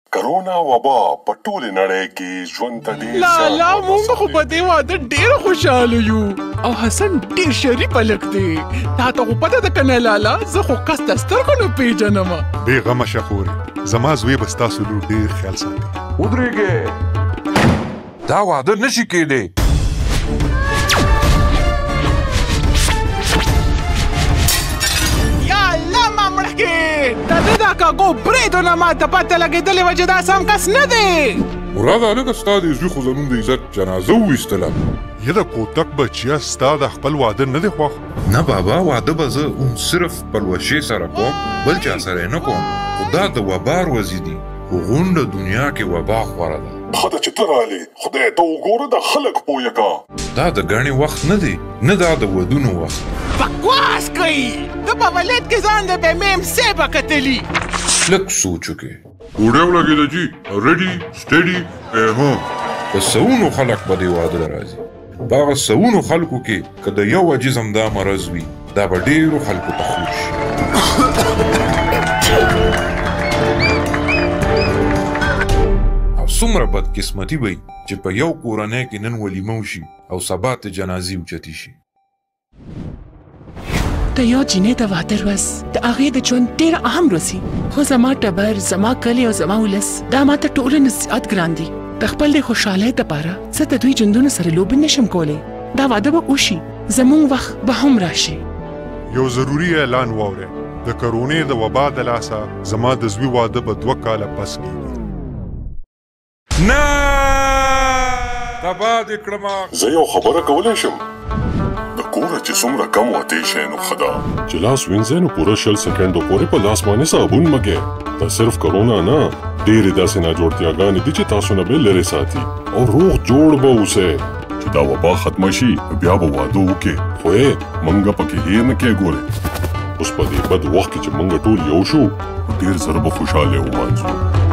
کرونا وبا په ټوله نړۍ کې ژوند ته ډېر لا مونږ خو په دې واده ډېر خوشاله یو او حسن ډېر شریف هلک دی تا ته خو پته ده که نه لالا زه خو کس د سترګو نه پېژنم بېغمه شه خورې زما زوی به ستاسو لور ډېر خیال ساتي ودرېږئ دا واده نشي کېدی دا کاغو بریدونه ما ته پته لګېدلې وه چې دا سم کس نه دی مراده هلکه ستا د زوی خو زموږ د عزت جنازه وویستله یه د کوتک بچیه ستا د خپل واده نه دی خوښ نه بابا واده به زه صرف پلوشې سره کوم بل چا سره یې نه کوم خو دا د وبا روزي دي خو غونډه دنیا کې وبا خوره ده ښه ده چې ته رالې خدای ته وګوره د خلک پویه کا دا د ګڼې وخت نه دی نه دا د ودونو وخت بکواس کوي د په ولید کې ځان د بمیم سی به کتلي لږ سوچ وکړې ګوډه ولګېده جي ریډي سټډي هو په سوونو خلک به دې واده له راځي په هغه سوونو خلکو کې که د یو عجیز همدا مرض وي دا به ډېرو خلکو ته خوږ شي او څومره بدقسمتي به چې په یو کورنۍ کې نن ولیمه وشي او سبا ته جنازې اوچتې شي د یو جینۍ د واده ورځ د هغې د ژوند ډېره اهم ورځ وي خو زما ټبر زما کلی او زما ولس دا ماته ټوله نصیحت ګران دي د خپل د خوشحالۍ دپاره زه د دوی ژوندونو سره لوبې نشم کولی دا واده به وشي زموږ وخت به هم راشي یو ضروري اعلان واورئ د کرونې د وبا د لاسه زما د زوی واده به 2 کاله پس کېږي نه تباه دې کړمه زه یو خبره کولی شم د کوره چې څومره کم وتې شی نو ښه ده چې لاس وینځئ نو پوره 60 سکنډو پورې په لاس باندې صابون مږئ دا صرف کرونا نه ډېرې داسې ناجوړتیاګانې دي چې تاسو نه به لرې ساتي او روغ جوړ به اوسئ چې دا وبا ختمه شي بیا به واده وکړې خو موږ پکې هېر نه کې ګورئ اوس په دې بد وخت کې چې موږ ټول یو شو ډېر زر به خوشحاله ومانځو